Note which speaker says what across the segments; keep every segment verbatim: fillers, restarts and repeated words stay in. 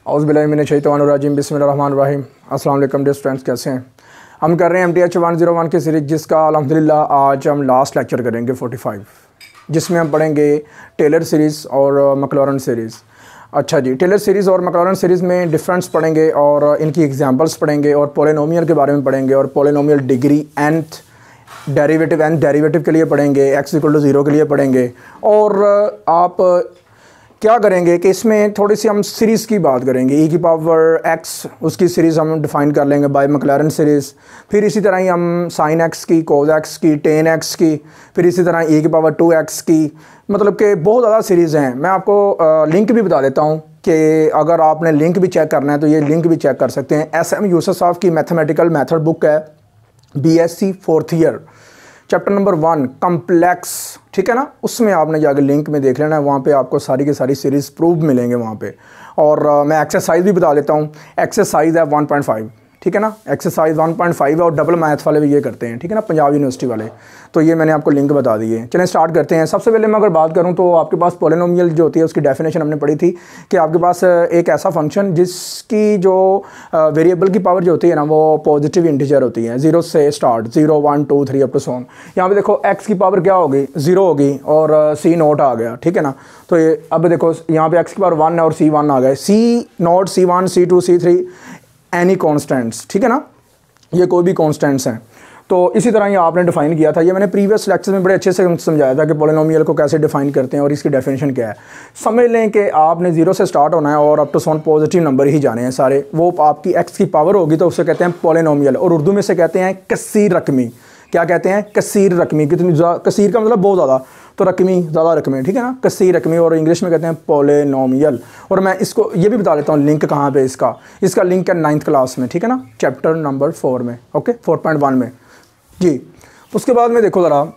Speaker 1: औज़ुबिल्लाहिमिनश्शैतानिर्रजीम बिस्मिल्लाहिर्रहमानिर्रहीम। अस्सलाम वालेकुम डियर स्टूडेंट्स, कैसे हैं? हम कर रहे हैं M T H one zero one की सीरीज़, जिसका अल्हम्दुलिल्लाह आज हम लास्ट लेक्चर करेंगे पैंतालीस, जिसमें हम पढ़ेंगे टेलर सीरीज़ और मैक्लॉरन सीरीज़। अच्छा जी, टेलर सीरीज़ और मैक्लॉरन सीरीज़ में डिफरेंस पढ़ेंगे और इनकी एग्जांपल्स पढ़ेंगे और पॉलिनोमियल के बारे में पढ़ेंगे और polynomial degree nth derivative nth derivative के लिए पढ़ेंगे, x इक्वल टू ज़ीरो के लिए पढ़ेंगे। और आप क्या करेंगे कि इसमें थोड़ी सी हम सीरीज़ की बात करेंगे, e की पावर x, उसकी सीरीज़ हम डिफ़ाइन कर लेंगे बाय मैक्लॉरन सीरीज़। फिर इसी तरह ही हम साइन x की, कोस x की, टेन x की, फिर इसी तरह e की पावर टू x की, मतलब कि बहुत ज़्यादा सीरीज़ हैं। मैं आपको लिंक भी बता देता हूँ कि अगर आपने लिंक भी चेक करना है तो ये लिंक भी चेक कर सकते हैं। एस एम यूसुफ साहब की मैथमेटिकल मेथड बुक है, B S C fourth year, chapter number one complex, ठीक है ना। उसमें आपने जाकर लिंक में देख लेना है, वहाँ पे आपको सारी की सारी सीरीज़ प्रूफ मिलेंगे वहाँ पे। और uh, मैं एक्सरसाइज भी बता देता हूँ। एक्सरसाइज है वन पॉइंट फाइव, ठीक है ना। एक्सरसाइज वन पॉइंट फाइव है और डबल मैथ वाले भी ये करते हैं, ठीक है ना, पंजाब यूनिवर्सिटी वाले। तो ये मैंने आपको लिंक बता दी है। चलें स्टार्ट करते हैं। सबसे पहले मैं अगर बात करूँ तो आपके पास पॉलिनोमियल जो होती है उसकी डेफिनेशन हमने पढ़ी थी कि आपके पास एक ऐसा फंक्शन जिसकी जो वेरिएबल की पावर जो होती है ना वो पॉजिटिव इंटीजर होती है, जीरो से start, zero one two three up to so on. यहाँ पे देखो एक्स की पावर क्या होगी, ज़ीरो होगी और सी नोट आ गया, ठीक है ना। तो ये अब देखो यहाँ पे एक्स की पावर वन है और सी वन आ गए, C naught, C one, C two, C three, any constants, ठीक है ना, ये कोई भी कॉन्स्टेंट्स हैं। तो इसी तरह ये आपने डिफाइन किया था। ये मैंने प्रीवियस लेक्चर में बड़े अच्छे से समझाया था कि पॉलिनोमियल को कैसे डिफाइन करते हैं और इसकी डेफिनेशन क्या है। समझ लें कि आपने जीरो से स्टार्ट होना है और up to one positive number ही जाने हैं सारे। वो आपकी एक्स की पावर होगी तो उसे कहते हैं पॉलिनोमियल, और उर्दू में से कहते हैं कसीर रकमी। क्या कहते हैं? कसीर रकमी। कितनी कसीर का मतलब बहुत ज़्यादा, तो रकमी ज़्यादा रकमी, ठीक है ना, कसीर रकमी, और इंग्लिश में कहते हैं पॉलिनोमियल। और मैं इसको ये भी बता देता हूँ लिंक कहाँ पे इसका इसका लिंक है नाइन्थ क्लास में, ठीक है ना, चैप्टर नंबर फोर में, ओके, फोर पॉइंट वन में जी। उसके बाद में देखो ज़रा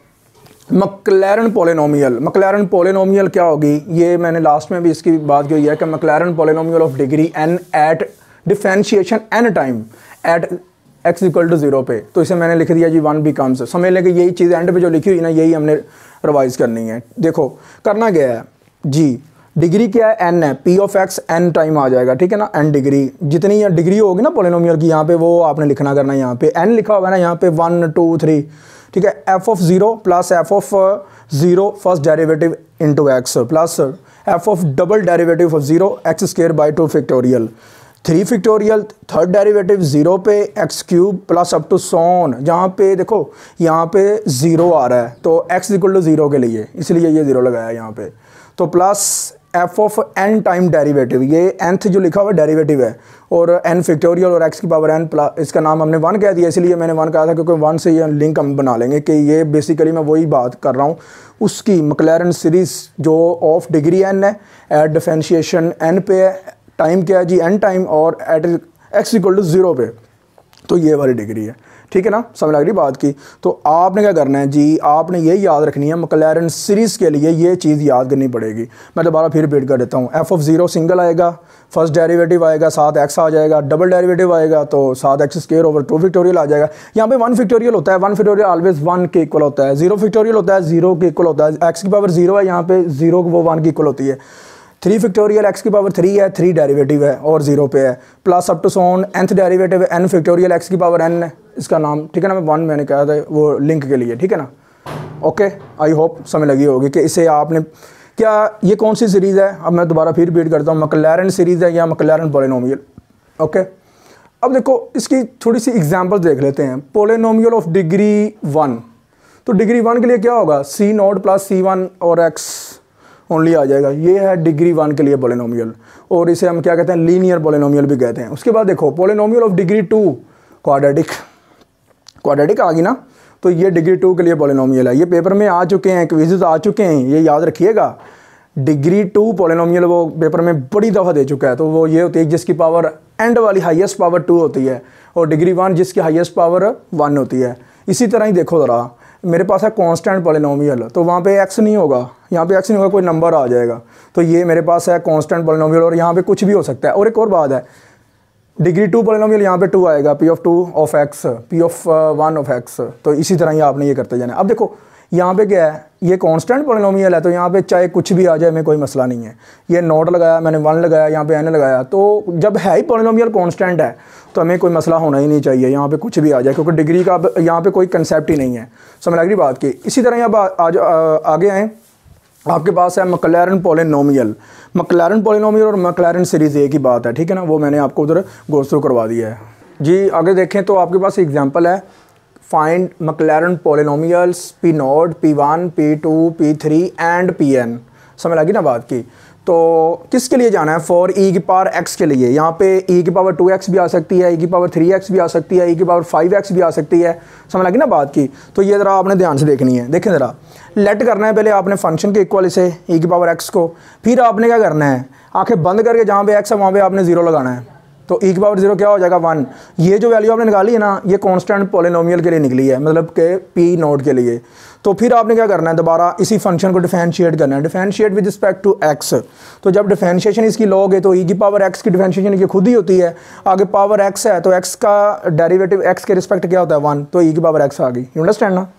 Speaker 1: मैक्लॉरन पॉलिनोमियल। मैक्लॉरन पॉलिनोमियल क्या होगी, ये मैंने लास्ट में भी इसकी बात की है कि Maclaurin polynomial of degree n at differentiation n time at x equal to zero पे। तो इसे मैंने लिख दिया जी वन बिकम्स। समझ लें कि यही चीज़ एंड पे जो लिखी हुई ना यही हमने रिवाइज करनी है। देखो करना क्या है जी, डिग्री क्या है, एन है, P of x n time आ जाएगा, ठीक है ना, एन डिग्री, जितनी डिग्री होगी ना पॉलिनोमियल की यहाँ पे वो आपने लिखना करना है। यहाँ पे एन लिखा होगा ना, यहाँ पे वन टू थ्री, ठीक है। F of zero plus f of zero first derivative into x plus f of double derivative of zero x square by two factorial, three factorial third derivative zero पे x cube plus up to so on. जहाँ पे देखो यहाँ पे zero आ रहा है तो x equal to zero के लिए, इसलिए ये ज़ीरो लगाया है यहाँ पे। तो plus f of n time derivative, ये nth जो लिखा हुआ डेरिवेटिव है, और एन फिक्टोरियल और एक्स की पावर एन प्लस, इसका नाम हमने वन कह दिया, इसलिए मैंने वन कहा था क्योंकि वन से ये लिंक हम बना लेंगे कि ये बेसिकली मैं वही बात कर रहा हूँ उसकी। मैक्लॉरन सीरीज़ जो ऑफ डिग्री एन है, एट डिफरेंशिएशन एन पे है, टाइम क्या है जी, एन टाइम, और at x equal to zero पे, तो ये वाली डिग्री है, ठीक है ना। समझ लग रही बात की। तो आपने क्या करना है जी, आपने ये याद रखनी है मैक्लॉरन सीरीज़ के लिए ये चीज़ याद करनी पड़ेगी। मैं दोबारा फिर रिपीट कर देता हूँ। एफ ऑफ ज़ीरो सिंगल आएगा, फर्स्ट डेरिवेटिव आएगा, साथ एक्स आ जाएगा, डबल डेरिवेटिव आएगा तो साथ x square over two factorial आ जाएगा। यहाँ पे वन फिक्टोरियल होता है, वन फिक्टोरियल ऑलवेज वन के इक्वल होता है, जीरो फिक्टोरियल होता है जीरो के इक्वल होता है। एक्स की पावर जीरो है, यहाँ पे जीरो वो वन की इक्वल होती है। थ्री फिक्टोरियल एक्स की पावर थ्री है, थ्री डेरिवेटिव है और जीरो पे है, plus up to so on nth derivative n factorial x की पावर एन है, इसका नाम, ठीक है ना, मैं वन मैंने कहा था वो लिंक के लिए, ठीक है ना। ओके, आई होप समझ लगी होगी कि इसे आपने क्या, ये कौन सी सीरीज़ है। अब मैं दोबारा फिर रिपीट करता हूँ, मैक्लॉरन सीरीज़ है या मैक्लॉरन पॉलिनोमियल। ओके, अब देखो इसकी थोड़ी सी एग्जाम्पल देख लेते हैं। पॉलिनोमियल ऑफ डिग्री वन, तो डिग्री वन के लिए क्या होगा, C naught plus C one और एक्स ओनली आ जाएगा। ये है डिग्री वन के लिए पॉलिनोमियल, और इसे हम क्या कहते हैं, लीनियर पॉलिनोमियल भी कहते हैं। उसके बाद देखो polynomial of degree two, quadratic, quadratic आ गई ना, तो ये डिग्री टू के लिए पॉलिनोमियल है। ये पेपर में आ चुके हैं, क्विज़ेस आ चुके हैं, ये याद रखिएगा। डिग्री टू पॉलिनोमियल वो पेपर में बड़ी दफ़ा दे चुका है, तो वो ये होती है जिसकी पावर एंड वाली हाईएस्ट पावर टू होती है, और डिग्री वन जिसकी हाईएस्ट पावर वन होती है। इसी तरह ही देखो ज़रा, मेरे पास है कांस्टेंट पॉलिनोमियल, तो वहाँ पे एक्स नहीं होगा, यहाँ पे एक्स नहीं होगा, कोई नंबर आ जाएगा। तो ये मेरे पास है कांस्टेंट पॉलिनोमियल, और यहाँ पे कुछ भी हो सकता है। और एक और बात है, डिग्री टू पॉलिनोमियल यहाँ पे टू आएगा, P of two of x, P of one of x. तो इसी तरह ही आपने ये करते जाना। अब देखो यहाँ पे क्या है, ये कांस्टेंट पॉलिनोमियल है, तो यहाँ पे चाहे कुछ भी आ जाए हमें कोई मसला नहीं है। ये नोट लगाया मैंने, वन लगाया, यहाँ पे एन लगाया, तो जब है ही पॉलिनोमियल कांस्टेंट है तो हमें कोई मसला होना ही नहीं चाहिए, यहाँ पे कुछ भी आ जाए, क्योंकि डिग्री का यहाँ पे कोई कंसेप्ट ही नहीं है। समझ लग रही बात की। इसी तरह अब आज आगे आएँ, आपके पास है मैक्लैरन पॉलिनोमियल। मैक्लैरन पॉलिनोमियल और मैक्लैरन सीरीज़ एक ही बात है, ठीक है ना, वो मैंने आपको उधर गो थ्रू करवा दिया है जी। आगे देखें तो आपके पास एग्जांपल है, find Maclaurin polynomials P naught, P one, P two, P three and P n. समझ लगी ना बात की। तो किसके लिए जाना है, फॉर ई की पावर एक्स के लिए। यहाँ पे ई की पावर टू एक्स भी आ सकती है, ई की पावर थ्री एक्स भी आ सकती है, ई की पावर फाइव एक्स भी आ सकती है। समझ लगी ना बात की। तो ये ज़रा आपने ध्यान से देखनी है। देखें ज़रा, लेट करना है पहले आपने फंक्शन के इक्वल से ई की पावर एक्स को, फिर आपने क्या करना है, आंखें बंद करके जहाँ पे एक्स है वहाँ पे आपने जीरो लगाना है, तो ई की पावर जीरो क्या हो जाएगा, वन। ये जो वैल्यू आपने निकाली है ना, ये कांस्टेंट पॉलिनोमियल के लिए निकली है, मतलब के पी नोट के लिए। तो फिर आपने क्या करना है, दोबारा इसी फंक्शन को डिफरेंशिएट करना है, differentiate with respect to x. तो जब डिफरेंशिएशन इसकी लोगे तो ई की पावर एक्स की डिफरेंशिएशन ये खुद ही होती है, आगे पावर एक्स है तो एक्स का डेरिवेटिव एक्स के रिस्पेक्ट क्या होता है, वन, तो ई की पावर एक्स आ गई। यू अंडरस्टैंड ना।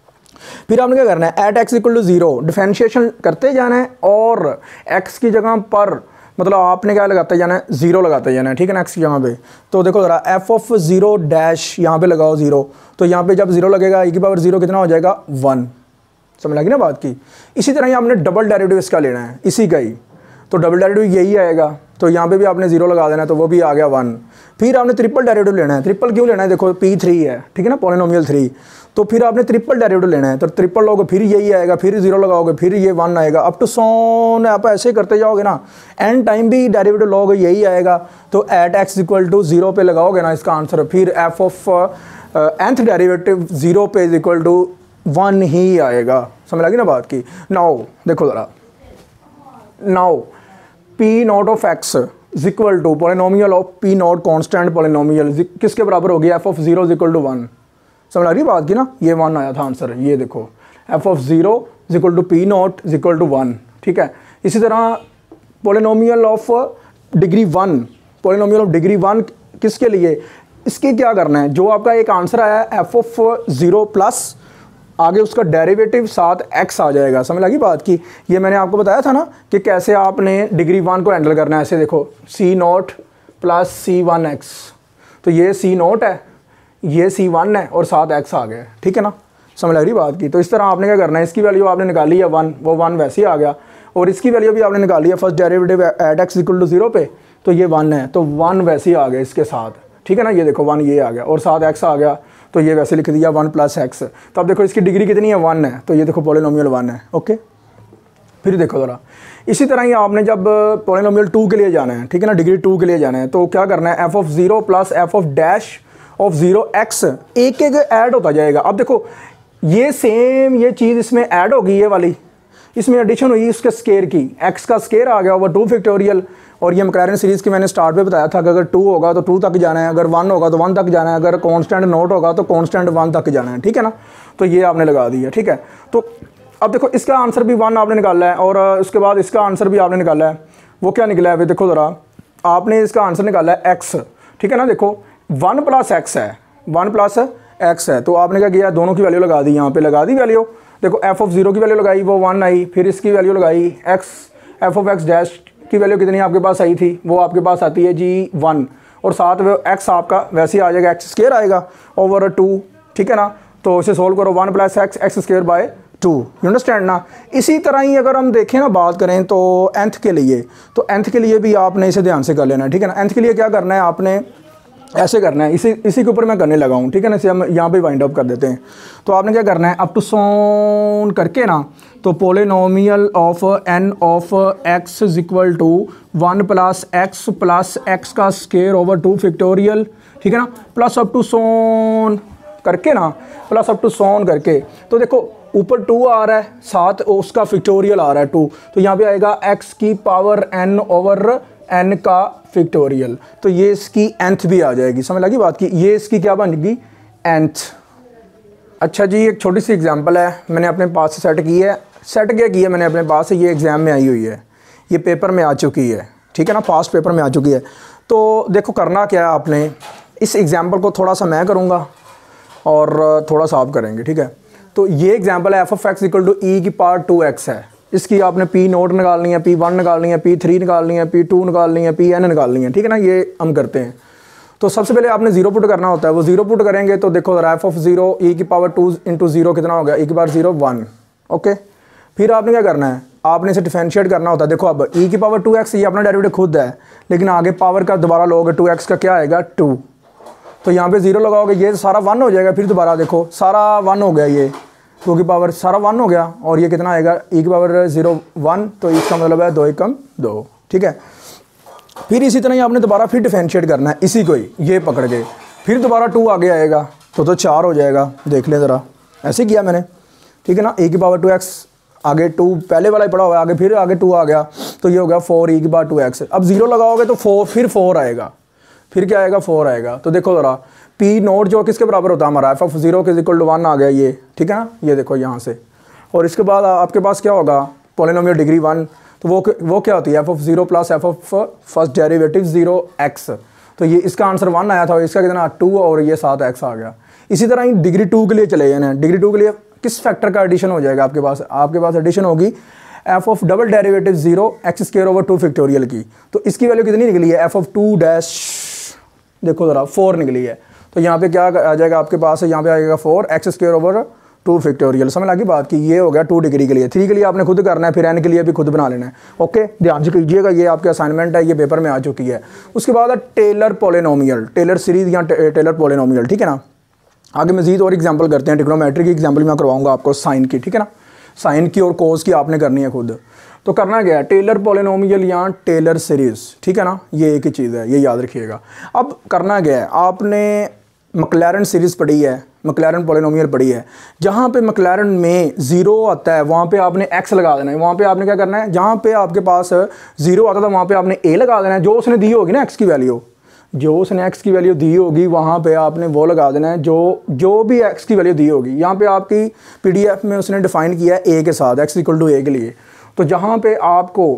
Speaker 1: फिर आपने क्या करना है, at x equal to zero differentiation करते जाना है, और एक्स की जगह पर मतलब आपने क्या लगाते जाना है, जीरो लगाते जाना है, ठीक है ना, एक्स की जगह पे। तो देखो ज़रा, एफ ऑफ जीरो डैश यहाँ पे लगाओ जीरो, तो यहाँ पे जब जीरो लगेगा ई की पावर जीरो कितना हो जाएगा, वन। समझ लगी ना बात की। इसी तरह ही आपने डबल डेरिवेटिव इसका लेना है, इसी का ही, तो डबल डेरिवेटिव यही आएगा, तो यहाँ पे भी आपने जीरो लगा देना है, तो वो भी आ गया वन। फिर आपने ट्रिपल डेरिवेटिव लेना है। ट्रिपल क्यों लेना है, देखो पी थ्री है, ठीक है ना, पॉलिनोमियल थ्री, तो फिर आपने ट्रिपल डेरिवेटिव लेना है, तो ट्रिपल लोगे फिर यही आएगा, फिर जीरो लगाओगे फिर ये वन आएगा, अप टू सोन आप ऐसे करते जाओगे ना, एंड टाइम भी डेरिवेटिव लोगे यही आएगा। तो at x equal to zero पे लगाओगे ना इसका आंसर, फिर f of nth derivative zero पे इज इक्वल टू वन ही आएगा। समझ लगी ना बात की। नाउ देखो ज़रा, now P naught of x is equal to polynomial of P naught constant polynomial किसके बराबर होगी, f of zero is equal to one. समझ आ रही बात की ना, ये वन आया था आंसर, ये देखो f of zero is equal to P naught is equal to one, ठीक है। इसी तरह polynomial of degree one, polynomial of degree one किसके लिए, इसके क्या करना है, जो आपका एक आंसर आया एफ ऑफ जीरो प्लस आगे उसका डेरिवेटिव साथ एक्स आ जाएगा। समझ लगी बात की। ये मैंने आपको बताया था ना कि कैसे आपने डिग्री वन को हैंडल करना है। ऐसे देखो, C naught plus C one x, तो ये सी नॉट है, ये सी वन है और साथ एक्स आ गया, ठीक है ना। समझ लग रही बात की। तो इस तरह आपने क्या करना है, इसकी वैल्यू आपने निकाली है वन, वो वन वैसे ही आ गया, और इसकी वैल्यू भी आपने निकाली है first derivative at x equal to zero पे, तो ये वन है, तो वन वैसे ही आ गया इसके साथ, ठीक है ना। ये देखो वन ये आ गया और साथ एक्स आ गया, तो ये वैसे लिख दिया वन प्लस एक्स। तो अब देखो इसकी डिग्री कितनी है, वन है, तो ये देखो पॉलिनोमियल वन है, ओके। फिर देखो ज़रा, इसी तरह ही आपने जब पॉलिनोमियल टू के लिए जाना है, ठीक है ना, डिग्री टू के लिए जाना है, तो क्या करना है, f of zero plus f of dash of zero x, एक एक ऐड होता जाएगा। अब देखो ये सेम ये चीज़ इसमें ऐड होगी, ये वाली इसमें एडिशन हुई इसके स्केयर की, एक्स का स्केयर आ गया ओवर टू फैक्टोरियल। और ये मैक्लैरन सीरीज़ की मैंने स्टार्ट पे बताया था कि अगर टू होगा तो टू तक जाना है, अगर वन होगा तो वन तक जाना है, अगर कांस्टेंट नोट होगा तो कांस्टेंट वन तक जाना है, ठीक है ना। तो ये आपने लगा दिया, ठीक है। तो अब देखो इसका आंसर भी वन आपने निकाला है, और उसके बाद इसका आंसर भी आपने निकाला है। वो क्या निकला है, देखो ज़रा, आपने इसका आंसर निकाला है एक्स, ठीक है ना। देखो वन प्लस एक्स है, वन प्लस एक्स है, तो आपने क्या किया, दोनों की वैल्यू लगा दी, यहाँ पे लगा दी वैल्यू। देखो एफ ऑफ जीरो की वैल्यू लगाई, वो वन आई, फिर इसकी वैल्यू लगाई x, f of x dash की वैल्यू कितनी आपके पास आई थी, वो आपके पास आती है जी वन, और साथ में एक्स आपका वैसे ही आ जाएगा, एक्स स्क्वायर आएगा ओवर टू, ठीक है ना। तो इसे सोल्व करो, one plus x x square by two, you understand ना। इसी तरह ही अगर हम देखें ना, बात करें तो एंथ के लिए, तो एंथ के लिए भी आपने इसे ध्यान से कर लेना है, ठीक है ना। एंथ के लिए क्या करना है, आपने ऐसे करना है, इसी इसी के ऊपर मैं करने लगा हूँ, ठीक है ना। इसे हम यहाँ पे वाइंड अप कर देते हैं। तो आपने क्या करना है, अप टू सोन करके ना, तो polynomial of n of x is equal to one plus x plus x का स्केयर ओवर टू फैक्टोरियल, ठीक है ना, प्लस अप टू सोन करके ना, प्लस अप टू सोन करके। तो देखो ऊपर टू आ रहा है, साथ उसका फैक्टोरियल आ रहा है टू, तो यहाँ पे आएगा एक्स की पावर एन ओवर एन का फैक्टोरियल, तो ये इसकी एंथ भी आ जाएगी। समझ लगी बात की। ये इसकी क्या बनेगी, एंथ। अच्छा जी, एक छोटी सी एग्जांपल है, मैंने अपने पास से सेट की है। सेट क्या की है मैंने अपने पास से, ये एग्ज़ाम में आई हुई है, ये पेपर में आ चुकी है, ठीक है ना, पास्ट पेपर में आ चुकी है। तो देखो करना क्या है आपने, इस एग्जाम्पल को थोड़ा सा मैं करूँगा और थोड़ा सा आप करेंगे, ठीक है। तो ये एग्जांपल है f of x equal to e की पावर टू एक्स है। इसकी आपने पी नोट निकालनी है, पी वन निकालनी है, पी थ्री निकालनी है, पी टू निकालनी है, पी एन निकालनी है, ठीक है ना। ये हम करते हैं। तो सबसे पहले आपने जीरो पुट करना होता है, वो जीरो पुट करेंगे तो देखो एफ ऑफ जीरो ई की पावर टू इंटू जीरो कितना हो गया, ई की पावर जीरो वन। ओके, फिर आपने क्या करना है, आपने इसे डिफरेंशिएट करना होता है। देखो अब ई की पावर टू एक्स ये अपना डेरिवेटिव खुद है, लेकिन आगे पावर का दोबारा लोगे टू एक्स का क्या आएगा टू, तो यहाँ पे जीरो लगाओगे ये सारा वन हो जाएगा। फिर दोबारा देखो सारा वन हो गया, ये टू की पावर सारा वन हो गया, और ये कितना आएगा ई की पावर जीरो वन, तो इसका मतलब है दो एकम दो, ठीक है। फिर इसी तरह ही आपने दोबारा फिर डिफरेंशिएट करना है इसी को ही, ये पकड़ के, फिर दोबारा टू आगे आएगा तो तो चार हो जाएगा। देख लें ज़रा, ऐसे किया मैंने, ठीक है ना। ई की पावर टू एक्स आगे टू पहले वाला ही पड़ा हुआ है, आगे फिर आगे टू आ गया तो ये हो गया फोर ई की पावर टू एक्स। अब जीरो लगाओगे तो फोर, फिर फोर आएगा, फिर क्या आएगा फोर आएगा। तो देखो ज़रा पी नोट जो किसके बराबर होता है हमारा, एफ ऑफ जीरो के इक्वल टू वन आ गया ये, ठीक है ना। ये देखो यहाँ से, और इसके बाद आपके पास क्या होगा पॉलिनोमियल डिग्री वन, तो वो वो क्या होती है f of zero plus f of first derivative zero x. तो ये इसका आंसर वन आया था, इसका कितना टू, और ये सात एक्स आ गया। इसी तरह ही डिग्री टू के लिए चले जाना है। डिग्री टू के लिए किस फैक्टर का एडिशन हो जाएगा आपके पास, आपके पास एडिशन होगी f of double derivative zero x square over two factorial की। तो इसकी वैल्यू कितनी निकली है, एफ ऑफ टू डैश, देखो ज़रा फोर निकली है। तो यहाँ पे क्या आ जाएगा आपके पास, यहाँ पे आएगा four x square over two factorial. समझ लगी बात की, ये हो गया टू डिग्री के लिए। थ्री के लिए आपने खुद करना है, फिर एन के लिए भी खुद बना लेना है। ओके, ध्यान से कीजिएगा, ये आपके असाइनमेंट है, ये पेपर में आ चुकी है। उसके बाद है टेलर पोलिनोमियल, टेलर सीरीज या टेलर पोलिनोमियल, ठीक है ना। आगे मजीद और एग्जाम्पल करते हैं, ट्रिग्नोमेट्री की एग्जाम्पल मैं करवाऊंगा आपको, साइन की, ठीक है ना। साइन की और कोस की आपने करनी है खुद। तो करना क्या है, टेलर पोलिनोमियल या टेलर सीरीज, ठीक है ना, ये एक ही चीज़ है, ये याद रखिएगा। अब करना क्या है, आपने मैक्लैरन सीरीज़ पढ़ी है, मैक्लैरन पोलिनोमियल पढ़ी है। जहाँ पे मैक्लैरन में ज़ीरो आता है वहाँ पे आपने एक्स लगा देना है। वहाँ पे आपने क्या करना है, जहाँ पे आपके पास ज़ीरो आता था वहाँ पे आपने ए लगा देना है, जो उसने दी होगी ना एक्स की वैल्यू, जो उसने एक्स की वैल्यू दी होगी वहाँ पे आपने वो लगा देना है जो जो भी एक्स की वैल्यू दी होगी। यहाँ पे आपकी पीडीएफ में उसने डिफाइन किया है ए के साथ, एक्स इक्वल टू ए के लिए। तो जहाँ पे आपको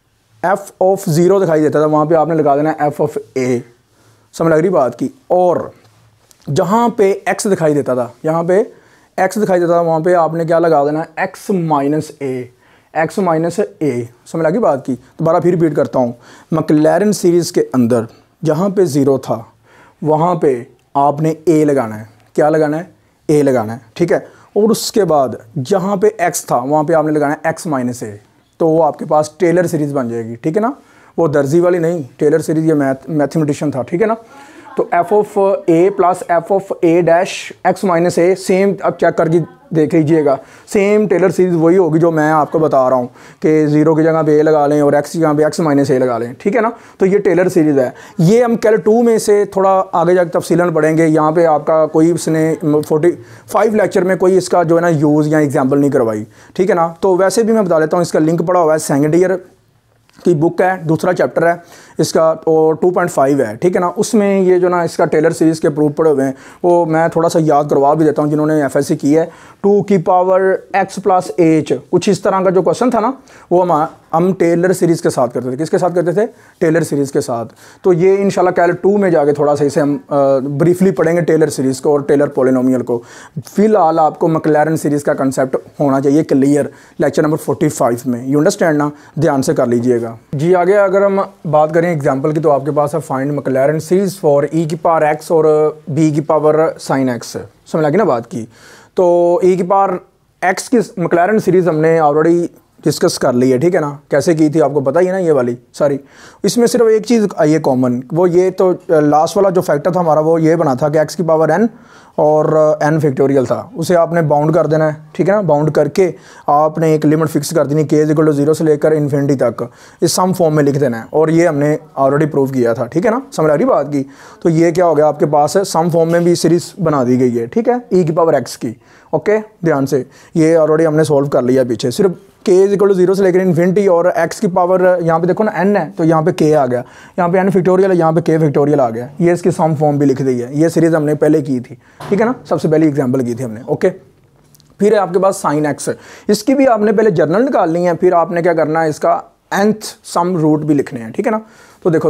Speaker 1: एफ ऑफ ज़ीरो दिखाई देता था वहाँ पे आपने लगा देना है एफ ऑफ ए, समझ लग रही बात की। और जहाँ पे एक्स दिखाई देता था, यहाँ पे एक्स दिखाई देता था वहाँ पे आपने क्या लगा देना है, x minus a, x minus a, समझ लगी बात की। दोबारा फिर रिपीट करता हूँ, मैक्लैरन सीरीज़ के अंदर जहाँ पे ज़ीरो था वहाँ पे आपने ए लगाना है, क्या लगाना है, ए लगाना है, ठीक है। और उसके बाद जहाँ पे एक्स था वहाँ पे आपने लगाना है एक्स माइनस ए, तो वो आपके पास टेलर सीरीज़ बन जाएगी, ठीक है ना। वो दर्जी वाली नहीं, टेलर सीरीज़ ये मैथ मैथमेटिशियन था, ठीक है ना। तो f of a plus f of a dash x minus a, same अब चेक करके देख लीजिएगा, सेम टेलर सीरीज़ वही होगी जो मैं आपको बता रहा हूँ कि ज़ीरो की जगह पे ए लगा लें और एक्स की जगह पे एक्स माइनस ए लगा लें, ठीक है ना। तो ये टेलर सीरीज़ है। ये हम कैल टू में से थोड़ा आगे जाकर तफसीलन पढ़ेंगे। यहाँ पे आपका कोई इसने फोर्टी फाइव लेक्चर में कोई इसका जो है ना यूज़ या एग्जाम्पल नहीं करवाई, ठीक है ना। तो वैसे भी मैं बता देता हूँ, इसका लिंक पड़ा हुआ है, सेकेंड ईयर की बुक है, दूसरा चैप्टर है इसका, और टू पॉइंट फाइव है, ठीक है ना। उसमें ये जो ना इसका टेलर सीरीज़ के प्रूफ पड़े हुए हैं, वो मैं थोड़ा सा याद करवा भी देता हूँ जिन्होंने एफएससी की है। टू की पावर एक्स प्लस एच, कुछ इस तरह का जो क्वेश्चन था ना, वो हम हम टेलर सीरीज़ के साथ करते थे। किसके साथ करते थे, टेलर सीरीज़ के साथ। तो ये इंशाल्लाह कैल टू में जाके थोड़ा सा इसे हम ब्रीफली पढ़ेंगे, टेलर सीरीज़ को और टेलर पोलिनोमियल को। फ़िलहाल आपको मैक्लैरन सीरीज़ का कंसेप्ट होना चाहिए clear lecture number forty five में, यू अंडरस्टैंड ना, ध्यान से कर लीजिएगा जी। आगे अगर हम बात करें एग्जाम्पल की, तो आपके पास है find Maclaurin series for e की पावर एक्स और बी की पावर साइन एक्स, समझ लगी ना बात की। तो ई की पावर एक्स की मैक्लैरन सीरीज़ हमने ऑलरेडी डिस्कस कर ली है, ठीक है ना। कैसे की थी आपको पता ही है ना, ये वाली सारी। इसमें सिर्फ एक चीज़ आई है कॉमन, वो ये तो लास्ट वाला जो फैक्टर था हमारा वो ये बना था कि एक्स की पावर एन और एन फैक्टोरियल था, उसे आपने बाउंड कर देना है, ठीक है ना। बाउंड करके आपने एक लिमिट फिक्स कर देनी, के इज इक्वल टू जीरो से लेकर इन्फिनिटी तक, इस सम फॉर्म में लिख देना है। और ये हमने ऑलरेडी प्रूव किया था, ठीक है ना, समझ आ रही बात की। तो ये क्या हो गया आपके पास है, सम फॉर्म में भी सीरीज़ बना दी गई है, ठीक है, ई की पावर एक्स की। ओके, ध्यान से, ये ऑलरेडी हमने सोल्व कर लिया पीछे। सिर्फ के इज इक्वल टू जीरो से लेकर इन्फिनिटी, और एक्स की पावर यहाँ पे देखो ना एन है, तो यहाँ पे के आ गया, यहाँ पे एन फैक्टोरियल है, यहाँ पे के फैक्टोरियल आ गया। ये इसकी सम फॉर्म भी लिख दी है, ये सीरीज़ हमने पहले की थी, ठीक है ना, सबसे पहली एग्जांपल की थी हमने। ओके, फिर है आपके पास साइन एक्स, इसकी भी आपने पहले जर्नल निकालनी है, फिर आपने क्या करना है, इसका nth सम रूट भी लिखने हैं, ठीक है ना। तो देखो ज़रा,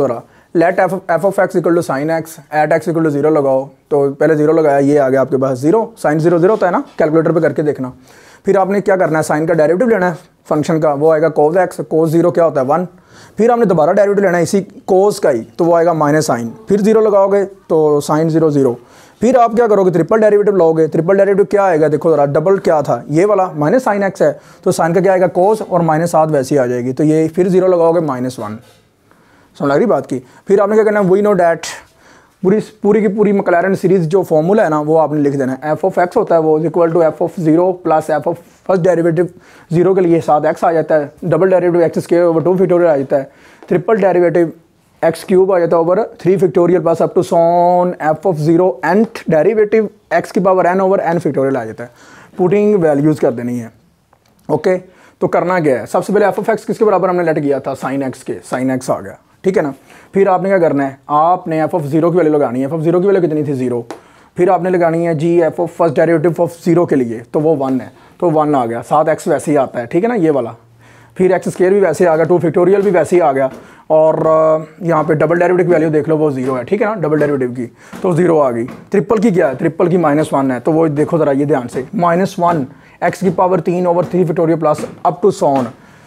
Speaker 1: let f f of x equal to sine x at x equal to zero लगाओ, तो पहले जीरो लगाया, ये आ गया आपके पास जीरो, साइन जीरो जीरो होता है ना, कैलकुलेटर पे करके देखना। फिर आपने क्या करना है, साइन का डेरिवेटिव लेना है फंक्शन का, वो आएगा कोस एक्स, कोस जीरो क्या होता है वन। फिर आपने दोबारा डेरिवेटिव लेना है इसी कोस का ही, तो वो आएगा माइनस साइन, फिर जीरो लगाओगे तो साइन जीरो जीरो। फिर आप क्या करोगे, ट्रिपल डेरिवेटिव लोगे, ट्रिपल डेरिवेटिव क्या आएगा, देखो जरा, डबल क्या था ये वाला माइनस साइन एक्स है, तो साइन का क्या आएगा कोस, और माइनस सात वैसी आ जाएगी, तो ये फिर जीरो लगाओगे माइनस वन। समझ लग रही बात की। फिर आपने क्या करना है, वी नो डैट पूरी पूरी की पूरी मैक्लैरेन सीरीज जो फॉर्मूला है ना वो आपने लिख देना है। एफ ऑफ एक्स होता है वो equal to f of zero plus f of first derivative zero के लिए सात एक्स आ जाता है, double derivative x square over two factorial आ जाता है, ट्रिपल डेरिवेटिव एक्स क्यूब आ जाता है over three factorial plus up to so on f of zero nth derivative x की power n over n factorial आ जाता है। पुटिंग वैल्यूज़ कर देनी है। ओके, तो करना क्या है, सबसे पहले एफ ऑफ एक्स किसके बराबर हमने लेट किया था, साइन एक्स के, साइन एक्स आ गया, ठीक है ना। फिर आपने क्या करना है, आपने एफ ऑफ जीरो की वैल्यू लगानी है, एफ ऑफ जीरो की वैल्यू कितनी थी, जीरो। फिर आपने लगानी है जी f of first derivative of zero के लिए, तो वो वन है, तो वन आ गया, सात एक्स वैसे ही आता है, ठीक है ना, ये वाला। फिर एक्स स्क्वायर भी वैसे आ गया, टू फैक्टोरियल भी वैसे ही आ गया, और यहाँ पे डबल डेरिवेटिव की वैल्यू देख लो वो जीरो है, ठीक है ना, डबल डेरिवेटिव की तो जीरो आ गई। ट्रिपल की क्या है, ट्रिपल की माइनस वन है, तो वो देखो ज़रा ये ध्यान से, माइनस वन एक्स की पावर तीन over three factorial plus up to so on.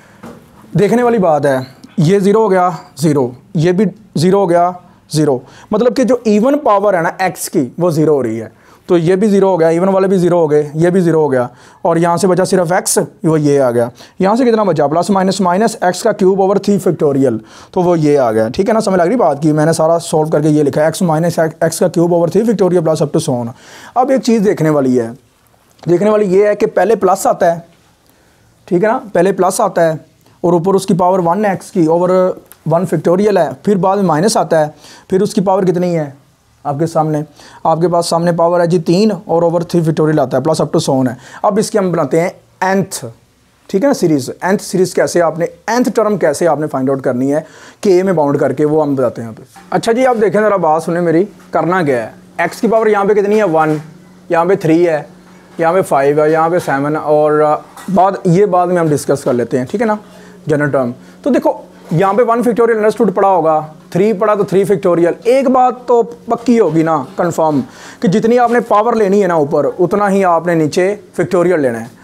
Speaker 1: देखने वाली बात है, ये ज़ीरो हो गया ज़ीरो, ये भी ज़ीरो हो गया ज़ीरो, मतलब कि जो इवन पावर है ना एक्स की वो ज़ीरो हो रही है, तो ये भी ज़ीरो हो गया, इवन वाले भी ज़ीरो हो गए, ये भी ज़ीरो हो गया, और यहाँ से बचा सिर्फ एक्स, वो ये आ गया। यहाँ से कितना बचा, प्लस माइनस माइनस एक्स का क्यूब ओवर थ्री फैक्टोरियल, तो वो ये आ गया, ठीक है ना। समझ लग रही बात की, मैंने सारा सॉल्व करके ये लिखा है, एक्स माइनस एक्स का cube over three factorial plus up to so on. अब एक चीज़ देखने वाली है, देखने वाली ये है कि पहले प्लस आता है, ठीक है ना, पहले प्लस आता है और ऊपर उसकी पावर वन एक्स की ओवर वन फैक्टोरियल है, फिर बाद में माइनस आता है, फिर उसकी पावर कितनी है आपके सामने, आपके पास सामने पावर है जी तीन और ओवर थ्री फैक्टोरियल आता है, प्लस अप टू सॉन है। अब इसके हम बनाते हैं एंथ, ठीक है ना, सीरीज़। एंथ सीरीज़ कैसे आपने, एंथ टर्म कैसे आपने फाइंड आउट करनी है के में बाउंड करके, वो हम बताते हैं यहाँ पे। अच्छा जी, आप देखें ज़रा, बात सुने मेरी, करना क्या है, एक्स की पावर यहाँ पे कितनी है, वन, यहाँ पे थ्री है, यहाँ पे फाइव है, यहाँ पे सेवन, और बाद ये बाद में हम डिस्कस कर लेते हैं, ठीक है ना, जनरल टर्म। तो देखो यहाँ पे वन फैक्टोरियल अंडरस्टूड पड़ा होगा, थ्री पड़ा तो थ्री फैक्टोरियल। एक बात तो पक्की होगी ना, कंफर्म, कि जितनी आपने पावर लेनी है ना ऊपर, उतना ही आपने नीचे फैक्टोरियल लेना है।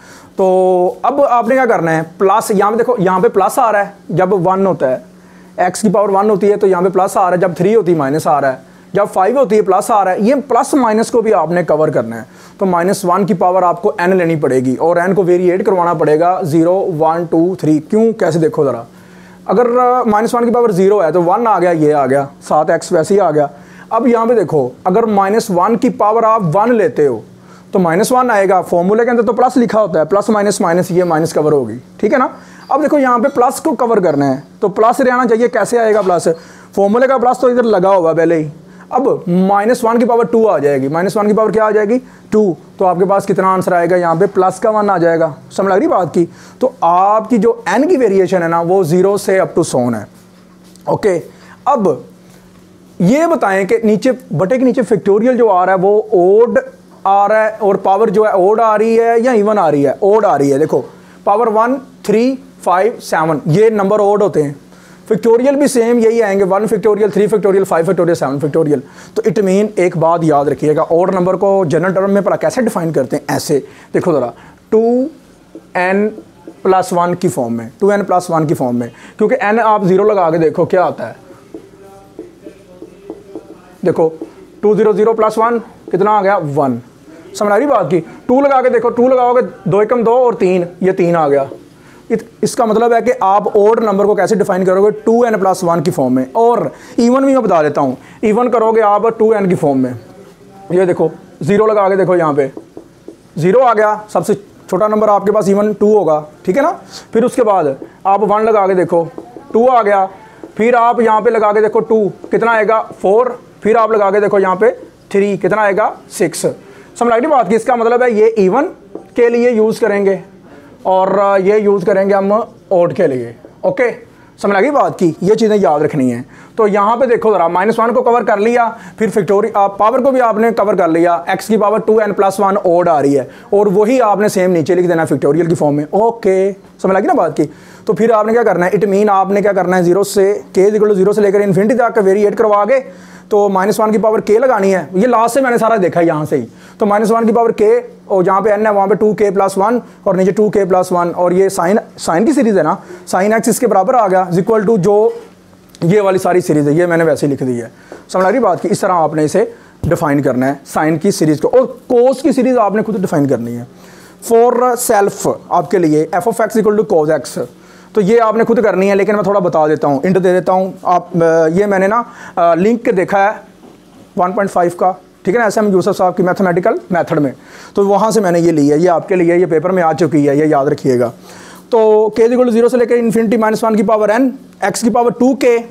Speaker 1: तो अब आपने क्या करना है, प्लस, यहाँ पे देखो, यहाँ पे प्लस आ रहा है जब वन होता है, एक्स की पावर वन होती है तो यहाँ पे प्लस आ रहा है, जब थ्री होती है माइनस आ रहा है, जब फाइव होती है प्लस आ रहा है। ये प्लस माइनस को भी आपने कवर करना है, तो माइनस वन की पावर आपको एन लेनी पड़ेगी और एन को वेरिएट करवाना पड़ेगा, जीरो वन टू थ्री। क्यों, कैसे, देखो ज़रा, अगर माइनस वन की पावर जीरो है तो वन आ गया, ये आ गया, सात एक्स वैसे ही आ गया। अब यहाँ पे देखो, अगर माइनस वन की पावर आप वन लेते हो तो माइनस वन आएगा, फॉर्मूले के अंदर तो प्लस लिखा होता है, प्लस माइनस माइनस, ये माइनस कवर होगी, ठीक है ना। अब देखो यहाँ पे प्लस को कवर करना है तो प्लस रहना चाहिए, कैसे आएगा प्लस, फॉर्मूले का प्लस तो इधर लगा होगा पहले ही। अब माइनस वन की पावर टू आ जाएगी, माइनस वन की पावर क्या आ जाएगी, टू, तो आपके पास कितना आंसर आएगा, यहाँ पे प्लस का वन आ जाएगा। समझ लग रही बात की। तो आपकी जो एन की वेरिएशन है ना वो जीरो से अप टू सॉन है। ओके, अब ये बताएं कि नीचे बटे के नीचे फैक्टोरियल जो आ रहा है वो ओड आ रहा है और पावर जो है ओड आ रही है या इवन आ रही है, ओड आ रही है। देखो power one, three, five, seven, ये नंबर ओड होते हैं। फैक्टोरियल भी सेम यही आएंगे, one factorial, three factorial, five factorial, seven factorial. तो इट मीन एक बात याद रखिएगा, ओड नंबर को जनरल टर्म में पता कैसे डिफाइन करते हैं, ऐसे देखो ज़रा, टू एन प्लस वन की फॉर्म में, टू एन प्लस वन की फॉर्म में, क्योंकि एन आप जीरो लगा के देखो क्या आता है। देखो two zero zero plus one कितना आ गया, वन। समझ आ रही बात की। टू लगा के देखो, टू लगाओगे दो एकम दो और तीन, ये तीन आ गया। इसका मतलब है कि आप ओड नंबर को कैसे डिफाइन करोगे, टू एन प्लस वन की फॉर्म में। और इवन भी मैं बता देता हूँ, इवन करोगे आप टू एन की फॉर्म में। ये देखो जीरो लगा के देखो, यहाँ पे जीरो आ गया, सबसे छोटा नंबर आपके पास इवन टू होगा, ठीक है ना। फिर उसके बाद आप वन लगा के देखो, टू आ गया। फिर आप यहाँ पे लगा के देखो टू, कितना आएगा, फोर। फिर आप लगा के देखो यहाँ पे थ्री, कितना आएगा, सिक्स। समझ आई बात की। इसका मतलब है ये इवन के लिए यूज़ करेंगे और ये यूज़ करेंगे हम ओड के लिए। ओके, समझ लगी बात की। ये चीज़ें याद रखनी है। तो यहाँ पे देखो ज़रा, माइनस वन को कवर कर लिया, फिर फैक्टोरियल पावर को भी आपने कवर कर लिया। एक्स की power two n plus one odd आ रही है और वही आपने सेम नीचे लिख देना फैक्टोरियल की फॉर्म में। ओके, समझ लगी ना बात की। तो फिर आपने क्या करना है, इट मीन आपने क्या करना है, जीरो से के इक्वल टू जीरो से लेकर इन्फिनिटी तक वेरिएट करवा के तो माइनस वन की पावर के लगानी है। ये लास्ट से मैंने सारा देखा है यहाँ से ही। तो माइनस वन की पावर के और जहाँ पे एन है वहाँ पे टू के प्लस वन और नीचे टू के प्लस वन, और ये साइन साइन की सीरीज़ है ना, साइन एक्स इसके बराबर आ गया इक्वल टू जो ये वाली सारी सीरीज़ है, ये मैंने वैसे ही लिख दी है। समझ आ रही बात की, इस तरह आपने इसे डिफाइन करना है साइन की सीरीज़ को, और कोस की सीरीज़ आपने खुद डिफाइन करनी है। फॉर सेल्फ आपके लिए f of x equal to cos x, तो ये आपने खुद करनी है, लेकिन मैं थोड़ा बता देता हूँ, इंट दे देता हूँ। आप ये मैंने ना लिंक देखा है वन पॉइंट फाइव का, ठीक है ना, एस एम यूसुफ साहब की मैथमेटिकल मेथड में, तो वहाँ से मैंने ये ली है, ये आपके लिए ये पेपर में आ चुकी है, ये याद रखिएगा। तो के इक्वल टू जीरो से लेकर इन्फिनिटी माइनस वन की पावर एन, एक्स की पावर टू के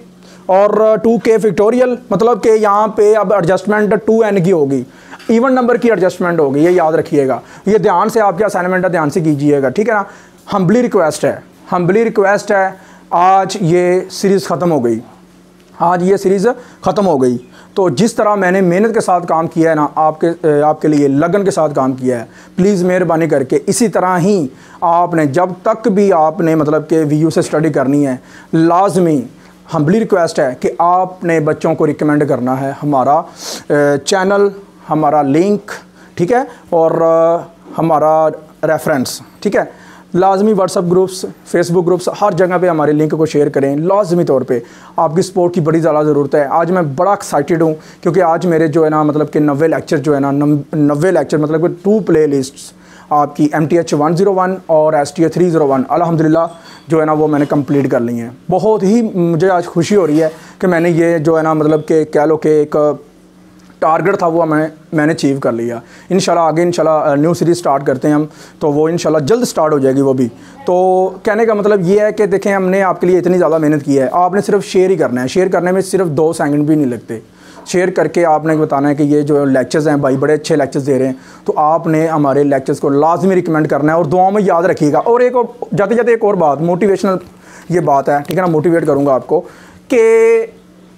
Speaker 1: और टू के फैक्टोरियल, मतलब कि यहाँ पे अब एडजस्टमेंट टू एन की होगी, इवन नंबर की एडजस्टमेंट होगी, ये याद रखिएगा। ये ध्यान से आपके असाइनमेंट है, ध्यान से कीजिएगा, ठीक है ना। हम्बली रिक्वेस्ट है, हम्बली रिक्वेस्ट है, आज ये सीरीज़ ख़त्म हो गई, आज ये सीरीज़ ख़त्म हो गई। तो जिस तरह मैंने मेहनत के साथ काम किया है ना, आपके आपके लिए लगन के साथ काम किया है, प्लीज़ मेहरबानी करके इसी तरह ही आपने जब तक भी आपने मतलब कि वी यू से स्टडी करनी है, लाजमी हम्बली रिक्वेस्ट है कि आपने बच्चों को रिकमेंड करना है हमारा चैनल, हमारा लिंक, ठीक है, और हमारा रेफरेंस, ठीक है। लाजमी व्हाट्सअप ग्रुप्स, फेसबुक ग्रुप्स, हर जगह पे हमारे लिंक को शेयर करें, लाजमी तौर पे। आपकी सपोर्ट की बड़ी ज़्यादा ज़रूरत है। आज मैं बड़ा एक्साइटेड हूँ क्योंकि आज मेरे जो है ना मतलब कि नब्बे लेक्चर जो है ना नब्बे लेक्चर मतलब कि टू प्ले लिस्ट्स आपकी M T H one zero one और S T A three zero one अल्हम्दुलिल्लाह जो है ना वो मैंने कंप्लीट कर ली हैं। बहुत ही मुझे आज खुशी हो रही है कि मैंने ये जो है ना मतलब कि कह लो कि एक टारगेट था वो मैं मैंने अचीव कर लिया। इंशाल्लाह आगे इंशाल्लाह न्यू सीरीज़ स्टार्ट करते हैं हम, तो वो इंशाल्लाह जल्द स्टार्ट हो जाएगी वो भी। तो कहने का मतलब ये है कि देखें हमने आपके लिए इतनी ज़्यादा मेहनत की है, आपने सिर्फ शेयर ही करना है। शेयर करने में सिर्फ दो सेकंड भी नहीं लगते। शेयर करके आपने बताना है कि ये जो लेक्चर्स हैं भाई बड़े अच्छे लेक्चर्स दे रहे हैं, तो आपने हमारे लेक्चर्स को लाजमी रिकमेंड करना है और दुआओं में याद रखिएगा। और एक और जाते जाते एक और बात, मोटिवेशनल ये बात है, ठीक है ना, मोटिवेट करूँगा आपको कि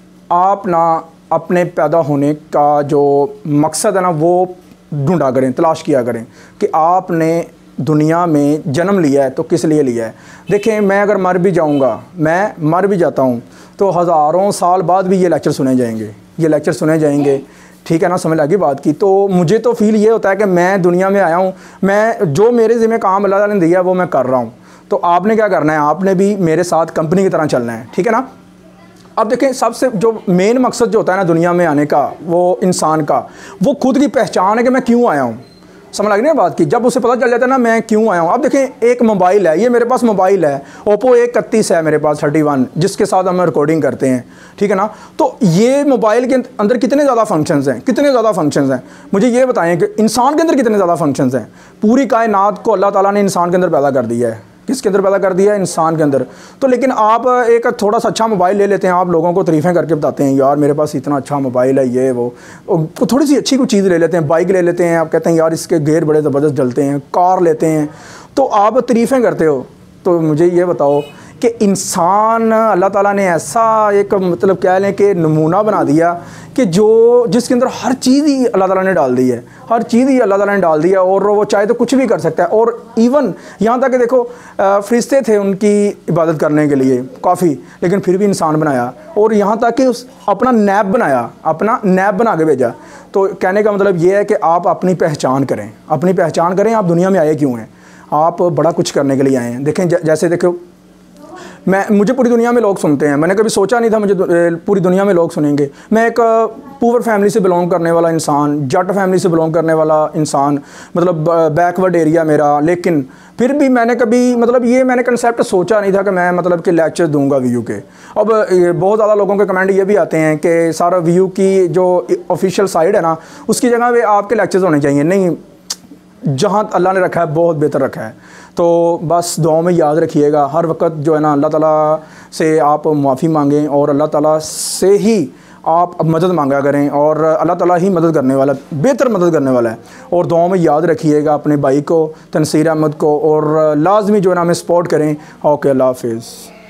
Speaker 1: आप ना अपने पैदा होने का जो मकसद है ना वो ढूंढा करें, तलाश किया करें कि आपने दुनिया में जन्म लिया है तो किस लिए लिया है। देखें मैं अगर मर भी जाऊंगा, मैं मर भी जाता हूं तो हज़ारों साल बाद भी ये लेक्चर सुने जाएंगे, ये लेक्चर सुने जाएंगे, ठीक है ना, समझ लगी बात की। तो मुझे तो फील ये होता है कि मैं दुनिया में आया हूँ, मैं जो मेरे ज़िम्मे काम अल्लाह ताला ने दिया है वो मैं कर रहा हूँ। तो आपने क्या करना है, आपने भी मेरे साथ कंपनी की तरह चलना है, ठीक है ना। अब देखें सबसे जो मेन मकसद जो होता है ना दुनिया में आने का, वो इंसान का, वो खुद की पहचान है कि मैं क्यों आया हूँ। समझ लग रही है बात की, जब उसे पता चल जाता है ना मैं क्यों आया हूँ। अब देखें एक मोबाइल है, ये मेरे पास मोबाइल है ओप्पो ए इकतीस है मेरे पास थर्टी वन, जिसके साथ हम रिकॉर्डिंग करते हैं, ठीक है ना। तो ये मोबाइल के अंदर कितने ज़्यादा फंक्शंस हैं, कितने ज़्यादा फंक्शंस हैं, मुझे ये बताएं कि इंसान के अंदर कितने ज़्यादा फंक्शंस हैं। पूरी कायनात को अल्लाह ताला ने इंसान के अंदर पैदा कर दिया है। किसके अंदर पैदा कर दिया है, इंसान के अंदर। तो लेकिन आप एक थोड़ा सा अच्छा मोबाइल ले लेते हैं, आप लोगों को तारीफ़ें करके बताते हैं यार मेरे पास इतना अच्छा मोबाइल है, ये वो, तो थोड़ी सी अच्छी कोई चीज़ ले लेते हैं, बाइक ले लेते हैं, आप कहते हैं यार इसके गेयर बड़े ज़बरदस्त जलते हैं, कार लेते हैं, तो आप तारीफ़ें करते हो। तो मुझे ये बताओ कि इंसान अल्लाह ताला ने ऐसा एक मतलब कह लें कि नमूना बना दिया कि जो जिसके अंदर हर चीज़ ही अल्लाह ताला ने डाल दी है, हर चीज़ ही अल्लाह ताला ने डाल दी है, और वो चाहे तो कुछ भी कर सकता है। और इवन यहाँ तक कि देखो फरिश्ते थे उनकी इबादत करने के लिए काफ़ी, लेकिन फिर भी इंसान बनाया, और यहाँ तक कि उस अपना नैब बनाया, अपना नैब बना के भेजा। तो कहने का मतलब ये है कि आप अपनी पहचान करें, अपनी पहचान करें, आप दुनिया में आए क्यों हैं, आप बड़ा कुछ करने के लिए आए हैं। देखें जैसे देखो मैं मुझे पूरी दुनिया में लोग सुनते हैं, मैंने कभी सोचा नहीं था मुझे पूरी दुनिया में लोग सुनेंगे। मैं एक पुअर फैमिली से बिलोंग करने वाला इंसान, जट फैमिली से बिलोंग करने वाला इंसान, मतलब बैकवर्ड एरिया मेरा, लेकिन फिर भी मैंने कभी मतलब ये मैंने कंसेप्ट सोचा नहीं था कि मैं मतलब कि लेक्चर दूंगा वीयू के। अब बहुत ज़्यादा लोगों के कमेंट ये भी आते हैं कि सारा वीयू की जो ऑफिशियल साइड है ना उसकी जगह पे आपके लेक्चर्स होने चाहिए। नहीं, जहाँ अल्लाह ने रखा है बहुत बेहतर रखा है। तो बस दुआओं में याद रखिएगा, हर वक्त जो है ना अल्लाह ताला से आप माफ़ी मांगें और अल्लाह ताला से ही आप मदद मांगा करें, और अल्लाह ताला ही मदद करने वाला, बेहतर मदद करने वाला है। और दुआओं में याद रखिएगा अपने भाई को, तनसीर अहमद को, और लाजमी जो है ना हमें सपोर्ट करें। ओके, अल्लाह हाफिज़।